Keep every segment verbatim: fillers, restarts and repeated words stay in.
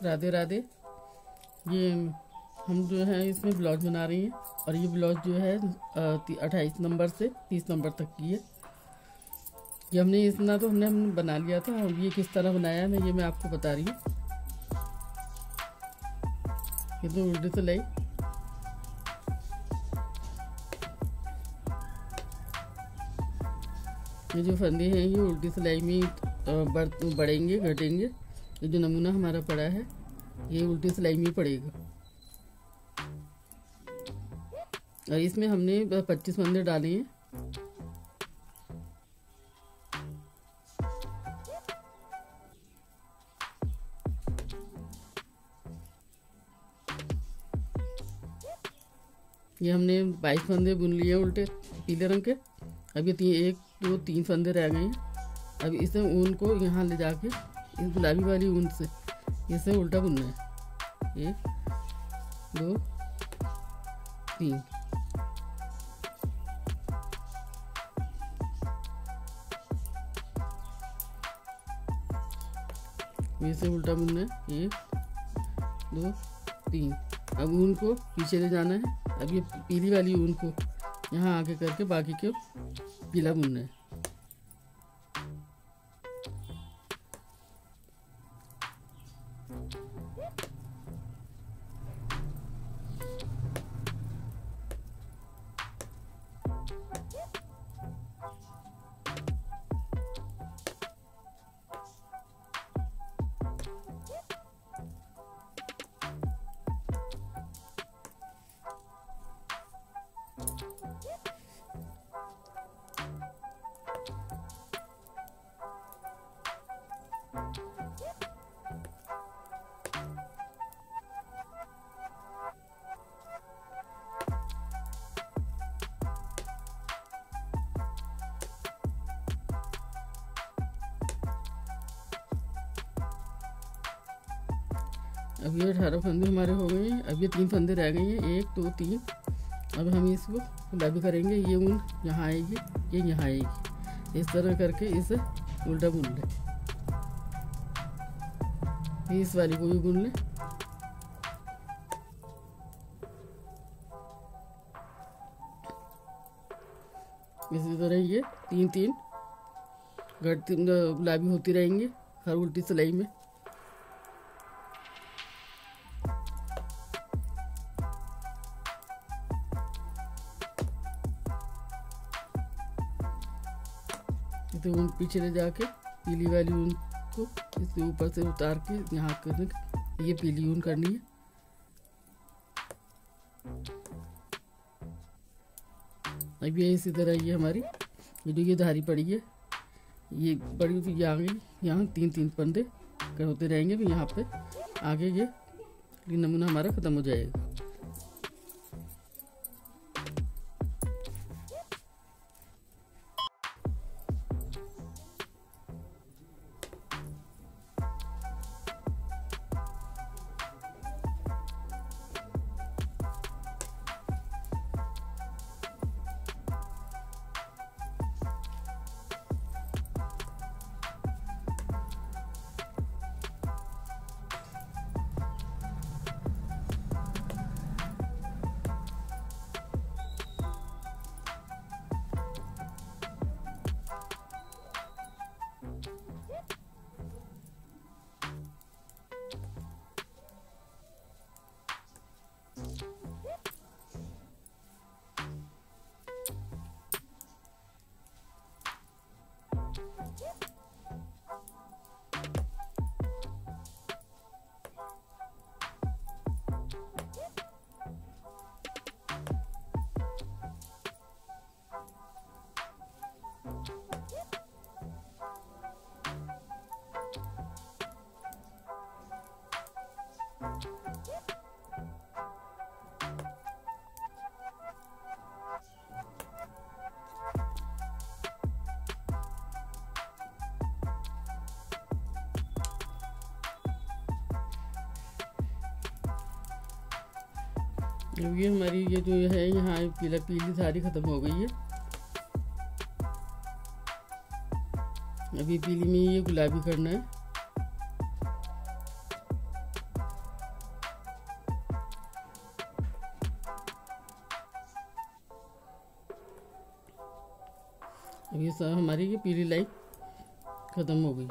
राधे राधे। ये हम जो है इसमें ब्लाउज बना रही हैं और ये ब्लाउज जो है अट्ठाईस नंबर से तीस नंबर तक की है। ये हमने इतना तो हमने हमने बना लिया था। और ये किस तरह बनाया है मैं ये मैं आपको बता रही हूँ। ये तो उल्टी सिलाई, ये जो फंदे हैं ये उल्टी सिलाई में बढ़ बढ़ेंगे घटेंगे। ये जो नमूना हमारा पड़ा है ये उल्टी सिलाई में पड़ेगा। और इसमें हमने पच्चीस फंदे डाले हैं। ये हमने बाईस फंदे बुन लिए हैं उल्टे पीले रंग के। अब ये तीन एक दो तीन फंदे रह गए हैं। अब इसे ऊन को यहाँ ले जाके इस गुलाबी वाली ऊन से इसे उल्टा बुनना है। एक दो तीन, इसे उल्टा बुनना है। एक दो तीन। अब ऊन को पीछे ले जाना है। अब ये पीली वाली ऊन को यहाँ आगे करके बाकी के पीला बुनना है। अब ये अठारह फंदे हमारे हो गए हैं। अब ये तीन फंदे रह गए हैं, एक दो तीन। अब हम इसको गुलाबी करेंगे। ये ऊन यहाँ आएगी, ये यहाँ आएगी। इस तरह करके इसे उल्टा बुन लें। इस वाली को भी बुन लें। इसी तरह ये तीन तीन घटती गुलाबी होती रहेंगी हर उल्टी सिलाई में। तो ऊन पीछे ले जाके पीली वाली ऊन को इसके ऊपर से उतार के यहाँ करने, ये पीली ऊन करनी है। अब ये इसी तरह ये हमारी ये जो ये धारी पड़ी है ये बड़ी हुई यहाँ गई। यहाँ तीन तीन फंदे होते रहेंगे। फिर यहाँ पे आगे ये नमूना हमारा ख़त्म हो जाएगा। अब ये हमारी ये जो है यहाँ पीला पीली धारी ख़त्म हो गई है। अभी पीली में ये गुलाबी करना है। अब ये सब हमारी ये पीली लाई ख़त्म हो गई।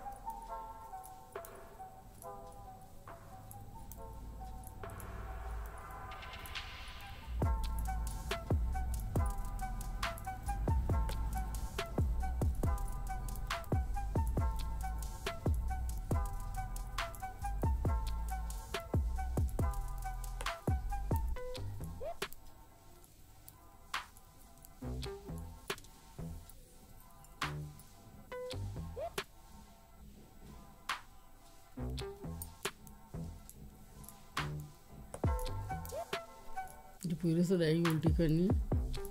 जो पूरे से डाई उल्टी करनी है।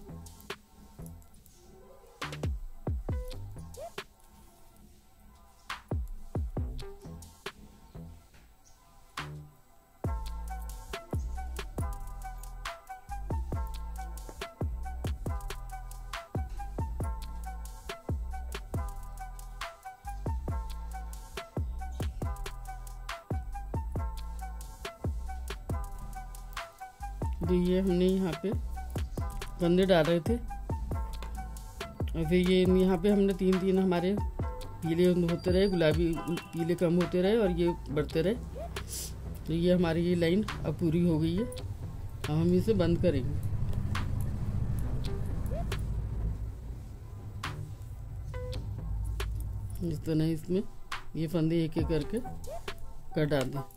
तो ये हमने यहाँ पे फंदे डाल रहे थे और फिर ये यहाँ पे हमने तीन तीन हमारे पीले होते रहे, गुलाबी पीले कम होते रहे और ये बढ़ते रहे। तो ये हमारी ये लाइन अब पूरी हो गई है। अब हम इसे बंद करेंगे। इस तरह इसमें ये फंदे एक एक करके कर डाल दें।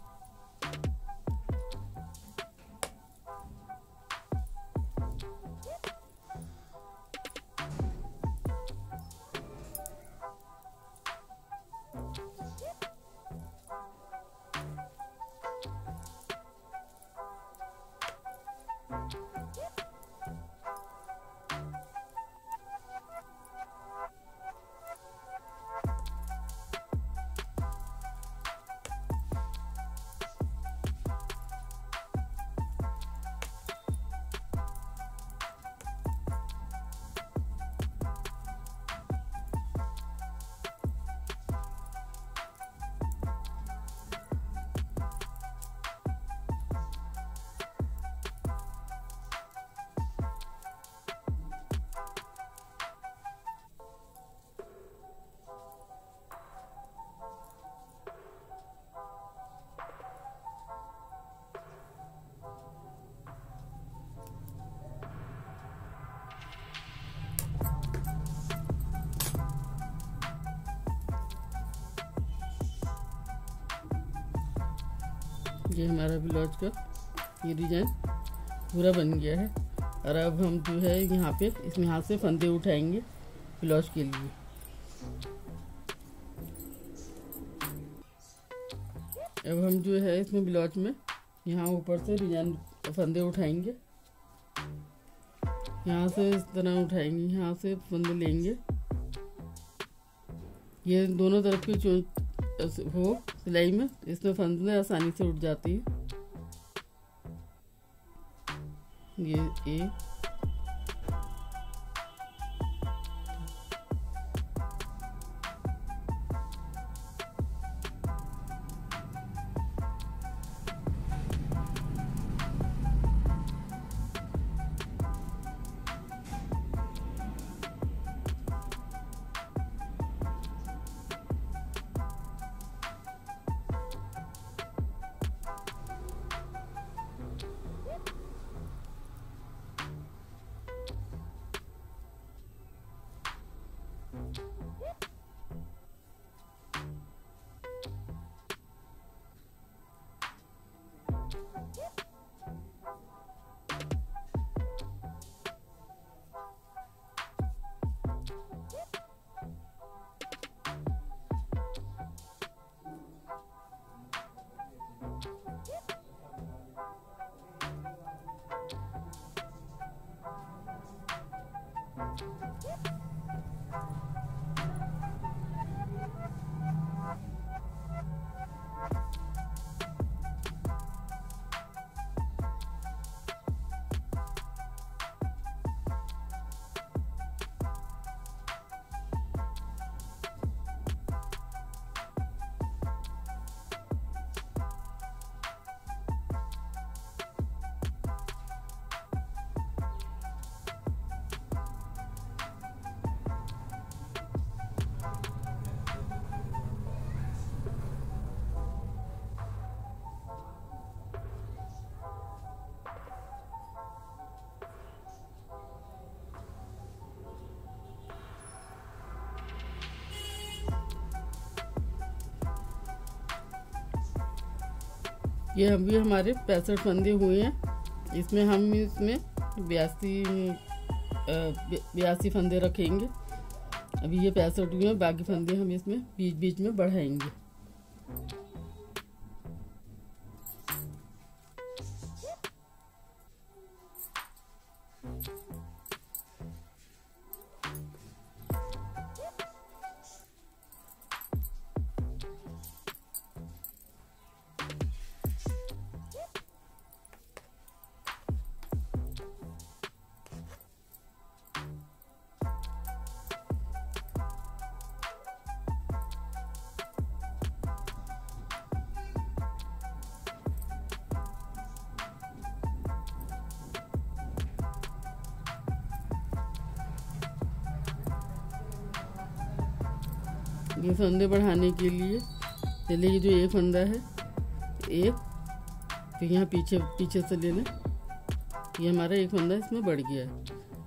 ये हमारा ब्लाउज का ये डिजाइन पूरा बन गया है। और अब हम जो है यहाँ पे इसमें हाथ से फंदे उठाएंगे ब्लाउज के लिए। अब हम जो है इसमें ब्लाउज में यहाँ ऊपर से डिजाइन फंदे उठाएंगे, यहाँ से इस तरह उठाएंगे, यहाँ से फंदे लेंगे। ये दोनों तरफ की जो हो सिलाई में इसमें फंदे आसानी से उठ जाती है। ये ए ये हम भी हमारे पैंसठ फंदे हुए हैं। इसमें हम इसमें बयासी बयासी फंदे रखेंगे। अभी ये पैंसठ हुए हैं, बाकी फंदे हम इसमें बीच बीच में बढ़ाएंगे। ये फंदे बढ़ाने के लिए पहले ये जो एक फंदा है एक, फिर यहाँ पीछे पीछे से ले लें। ये हमारा एक फंदा इसमें बढ़ गया है।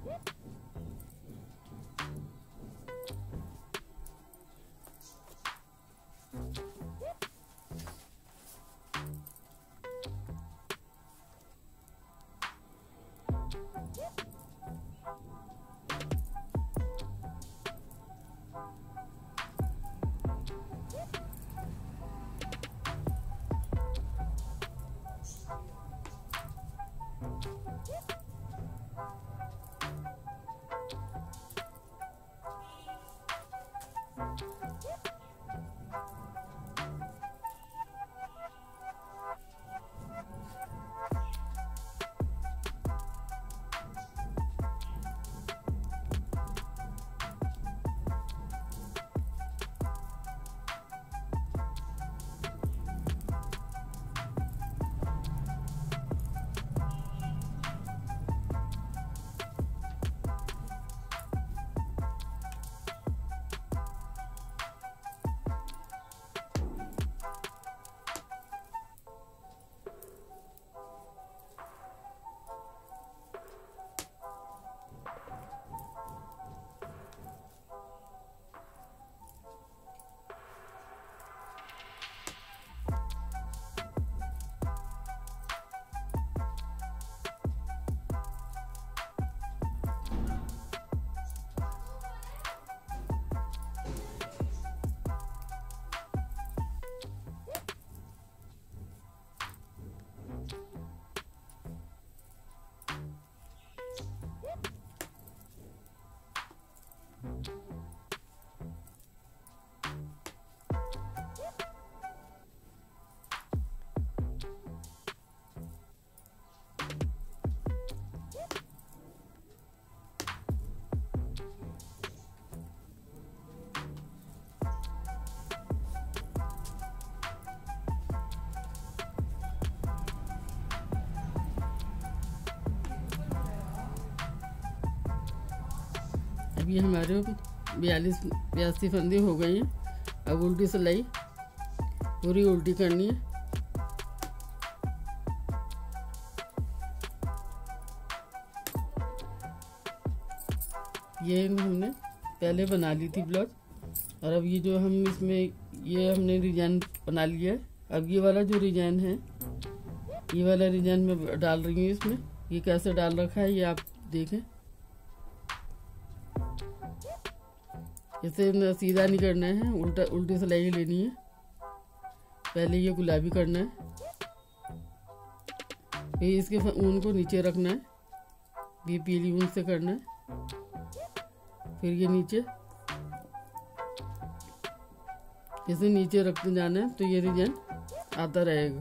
अभी हमारे बयालीस बयासी फंदे हो गए हैं। अब उल्टी सिलाई पूरी उल्टी करनी है। ये हमने पहले बना ली थी ब्लाउज, और अब ये जो हम इसमें ये हमने डिजाइन बना लिया है। अब ये वाला जो डिजाइन है, ये वाला डिजाइन मैं डाल रही हूँ इसमें। ये कैसे डाल रखा है ये आप देखें। इसे सीधा नहीं करना है, उल्टा उल्टी सिलाई लेनी है। पहले ये गुलाबी करना है, फिर इसके ऊन को नीचे रखना है, ये पीली ऊन से करना है। फिर ये नीचे इसे नीचे रखते जाना है, तो ये डिजाइन आता रहेगा।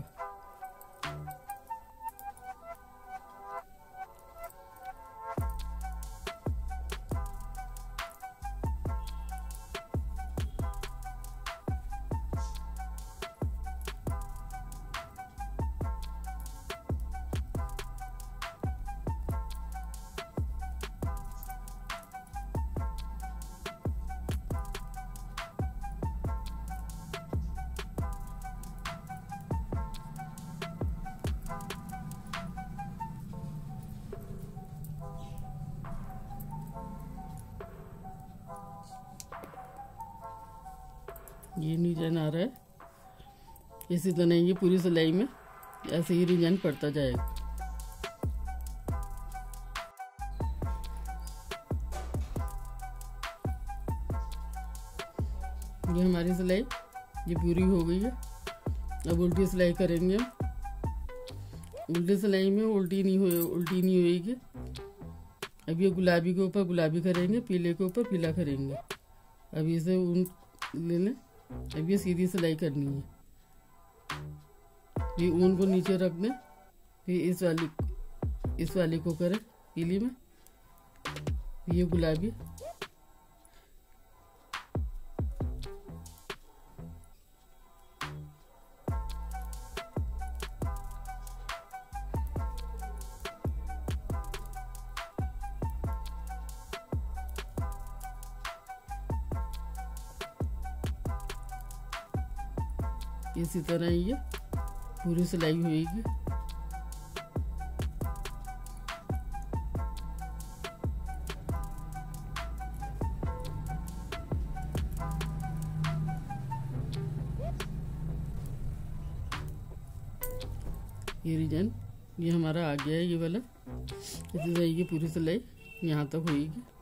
ये डिजाइन आ रहा है। इसी तरह ये पूरी सिलाई में ऐसे ही डिजाइन पड़ता जाएगा। ये हमारी सिलाई ये पूरी हो गई है। अब उल्टी सिलाई करेंगे हम। उल्टी सिलाई में उल्टी नहीं हो उल्टी नहीं होएगी। अब ये गुलाबी के ऊपर गुलाबी करेंगे, पीले के ऊपर पीला करेंगे। अब इसे ऊन ले लें। अब ये सीधी सिलाई करनी है। ये ऊन को नीचे रख दें, फिर इस वाली इस वाली को करें पीली में, ये गुलाबी। इसी तरह ये पूरी सिलाई होएगी। ये डिजाइन ये हमारा आ गया है, ये वाला। इसी तरह ये पूरी सिलाई यहाँ तक होएगी।